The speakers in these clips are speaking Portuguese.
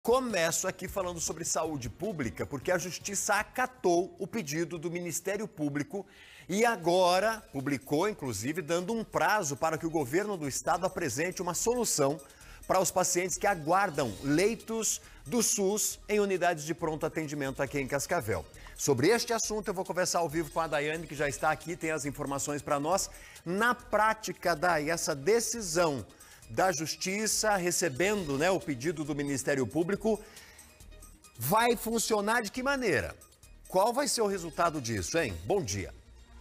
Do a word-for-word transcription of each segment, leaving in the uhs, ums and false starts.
Começo aqui falando sobre saúde pública, porque a Justiça acatou o pedido do Ministério Público e agora publicou, inclusive, dando um prazo para que o governo do estado apresente uma solução para os pacientes que aguardam leitos do SUS em unidades de pronto atendimento aqui em Cascavel. Sobre este assunto eu vou conversar ao vivo com a Daiane, que já está aqui, tem as informações para nós. Na prática, Dai, essa decisão da Justiça, recebendo, né, o pedido do Ministério Público, vai funcionar de que maneira? Qual vai ser o resultado disso, hein? Bom dia.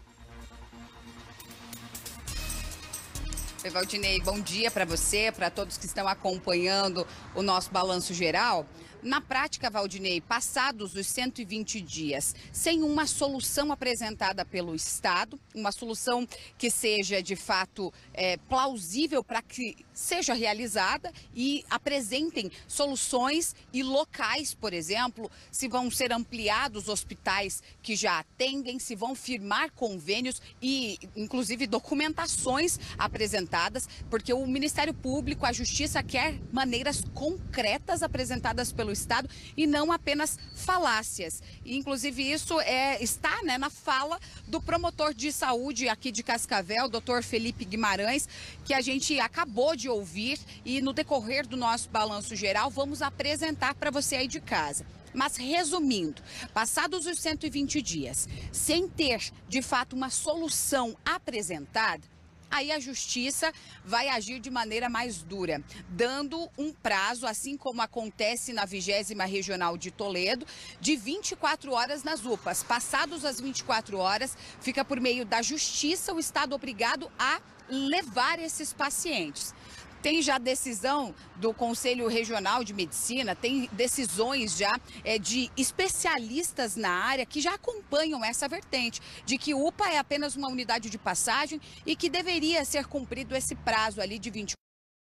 Oi, Valdinei, bom dia para você, para todos que estão acompanhando o nosso balanço geral. Na prática, Valdinei, passados os cento e vinte dias, sem uma solução apresentada pelo Estado, uma solução que seja de fato é, plausível para que seja realizada e apresentem soluções e locais, por exemplo, se vão ser ampliados hospitais que já atendem, se vão firmar convênios e, inclusive, documentações apresentadas, porque o Ministério Público, a Justiça quer maneiras concretas apresentadas pelo Estado e não apenas falácias. E, inclusive, isso é, está né, na fala do promotor de saúde aqui de Cascavel, doutor Felipe Guimarães, que a gente acabou de ouvir e no decorrer do nosso balanço geral vamos apresentar para você aí de casa. Mas resumindo, passados os cento e vinte dias, sem ter de fato uma solução apresentada, aí a Justiça vai agir de maneira mais dura, dando um prazo, assim como acontece na vigésima Regional de Toledo, de vinte e quatro horas nas U P As. Passados as vinte e quatro horas, fica por meio da Justiça o Estado obrigado a levar esses pacientes. Tem já decisão do Conselho Regional de Medicina, tem decisões já é, de especialistas na área que já acompanham essa vertente, de que U P A é apenas uma unidade de passagem e que deveria ser cumprido esse prazo ali de vinte e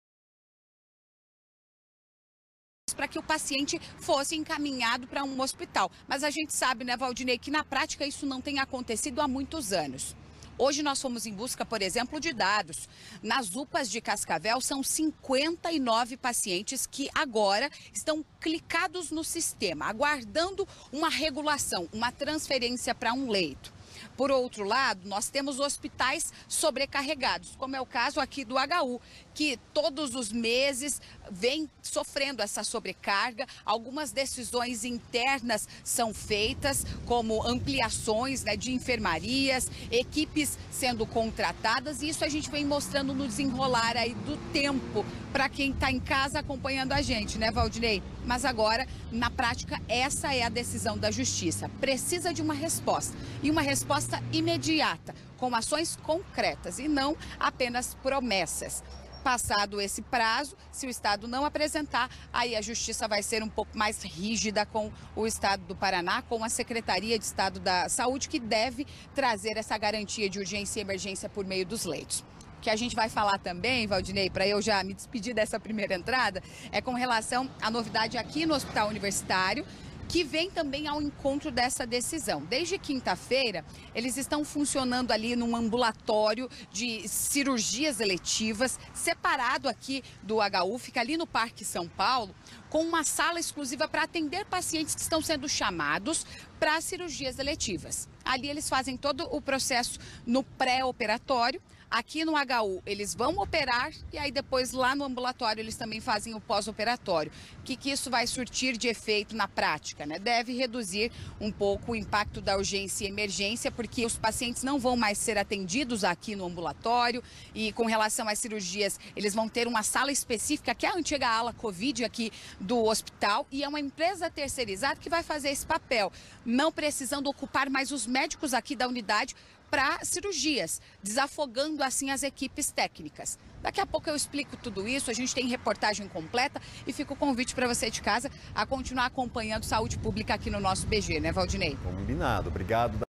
quatro para que o paciente fosse encaminhado para um hospital. Mas a gente sabe, né, Valdinei, que na prática isso não tem acontecido há muitos anos. Hoje nós fomos em busca, por exemplo, de dados. Nas U P As de Cascavel são cinquenta e nove pacientes que agora estão clicados no sistema, aguardando uma regulação, uma transferência para um leito. Por outro lado, nós temos hospitais sobrecarregados, como é o caso aqui do H U, que todos os meses vem sofrendo essa sobrecarga. Algumas decisões internas são feitas, como ampliações né, de enfermarias, equipes sendo contratadas, e isso a gente vem mostrando no desenrolar aí do tempo para quem está em casa acompanhando a gente, né, Valdinei? Mas agora, na prática, essa é a decisão da Justiça. Precisa de uma resposta, e uma resposta imediata, com ações concretas e não apenas promessas. Passado esse prazo, se o Estado não apresentar, aí a Justiça vai ser um pouco mais rígida com o Estado do Paraná, com a Secretaria de Estado da Saúde, que deve trazer essa garantia de urgência e emergência por meio dos leitos. O que a gente vai falar também, Valdinei, para eu já me despedir dessa primeira entrada, é com relação à novidade aqui no Hospital Universitário, que vem também ao encontro dessa decisão. Desde quinta-feira, eles estão funcionando ali num ambulatório de cirurgias eletivas, separado aqui do H U, fica ali no Parque São Paulo, com uma sala exclusiva para atender pacientes que estão sendo chamados para cirurgias eletivas. Ali eles fazem todo o processo no pré-operatório. Aqui no H U eles vão operar e aí depois lá no ambulatório eles também fazem o pós-operatório. O que, que isso vai surtir de efeito na prática, né? Deve reduzir um pouco o impacto da urgência e emergência, porque os pacientes não vão mais ser atendidos aqui no ambulatório e com relação às cirurgias eles vão ter uma sala específica, que é a antiga ala Covid aqui do hospital, e é uma empresa terceirizada que vai fazer esse papel, não precisando ocupar mais os médicos aqui da unidade para cirurgias, desafogando assim as equipes técnicas. Daqui a pouco eu explico tudo isso, a gente tem reportagem completa e fica o convite para você de casa a continuar acompanhando saúde pública aqui no nosso B G, né, Valdinei? Combinado, obrigado.